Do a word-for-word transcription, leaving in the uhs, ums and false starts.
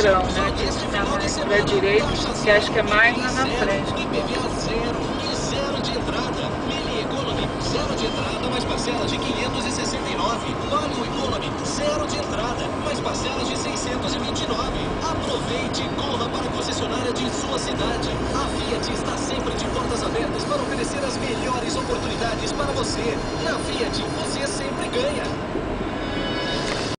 centrão, né? Tinha que ficar mais para a direita, que acho que é mais lá na frente. I P V A zero e zero de entrada. Mini Economy, zero de entrada, mais parcelas de quinhentos e sessenta e nove. Palio Economy, zero de entrada, mais parcelas de seiscentos e vinte e nove. Aproveite e corra para a concessionária de sua cidade. A Fiat está sempre de portas abertas para oferecer as melhores oportunidades para você. Na Fiat, você sempre ganha.